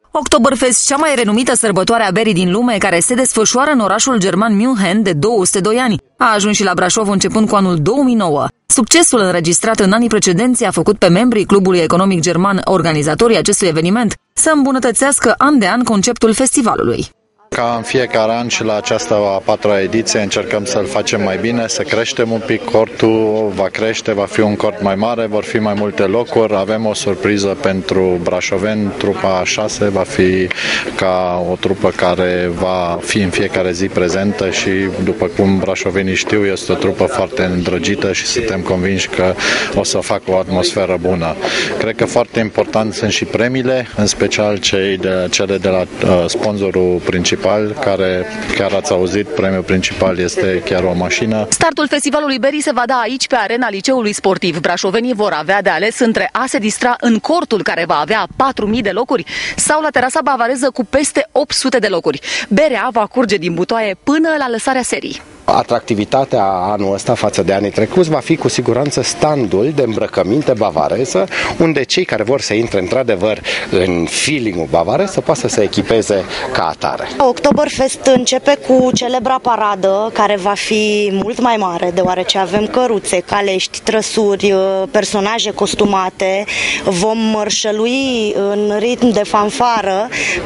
Oktoberfest, cea mai renumită sărbătoare a berii din lume, care se desfășoară în orașul german München de 202 ani, a ajuns și la Brașov începând cu anul 2009. Succesul înregistrat în anii precedenți a făcut pe membrii Clubului Economic German, organizatorii acestui eveniment, să îmbunătățească an de an conceptul festivalului. Ca în fiecare an și la această a patra ediție încercăm să-l facem mai bine, să creștem un pic cortul, va crește, va fi un cort mai mare, vor fi mai multe locuri, avem o surpriză pentru brașoveni, trupa 6 va fi ca o trupă care va fi în fiecare zi prezentă și, după cum brașovenii știu, este o trupă foarte îndrăgită și suntem convinși că o să facă o atmosferă bună. Cred că foarte important sunt și premiile, în special cele de la sponsorul principal, care, chiar ați auzit, premiul principal este chiar o mașină. Startul festivalului berii se va da aici, pe arena Liceului Sportiv. Brașovenii vor avea de ales între a se distra în cortul, care va avea 4.000 de locuri, sau la terasa bavareză cu peste 800 de locuri. Berea va curge din butoaie până la lăsarea serii. Atractivitatea anul ăsta față de anii trecuți va fi cu siguranță standul de îmbrăcăminte bavareză, unde cei care vor să intre într-adevăr în feeling-ul bavarez să poată să se echipeze ca atare. Oktoberfest începe cu celebra paradă, care va fi mult mai mare, deoarece avem căruțe, calești, trăsuri, personaje costumate. Vom mărșălui în ritm de fanfară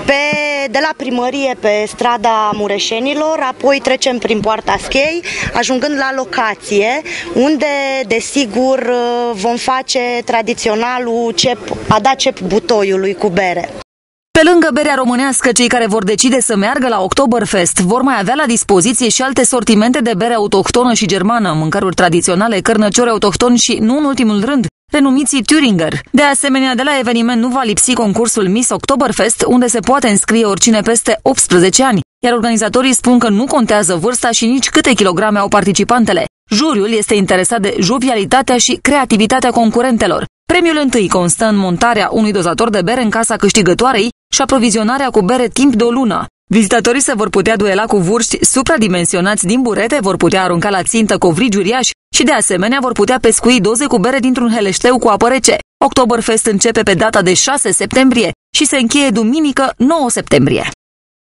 de la primărie pe strada Mureșenilor, apoi trecem prin poarta Schei, ajungând la locație, unde, desigur, vom face tradiționalul a da cep butoiului cu bere. Pe lângă berea românească, cei care vor decide să meargă la Oktoberfest vor mai avea la dispoziție și alte sortimente de bere autohtonă și germană, mâncăruri tradiționale, cărnăciori autohtoni și, nu în ultimul rând, renumiții Thüringer. De asemenea, de la eveniment nu va lipsi concursul Miss Oktoberfest, unde se poate înscrie oricine peste 18 ani, iar organizatorii spun că nu contează vârsta și nici câte kilograme au participantele. Juriul este interesat de jovialitatea și creativitatea concurentelor. Premiul întâi constă în montarea unui dozator de bere în casa câștigătoarei și aprovizionarea cu bere timp de o lună. Vizitatorii se vor putea duela cu vârști supradimensionați din burete, vor putea arunca la țintă covrigi uriași și, de asemenea, vor putea pescui doze cu bere dintr-un heleșteu cu apă rece. Oktoberfest începe pe data de 6 septembrie și se încheie duminică 9 septembrie.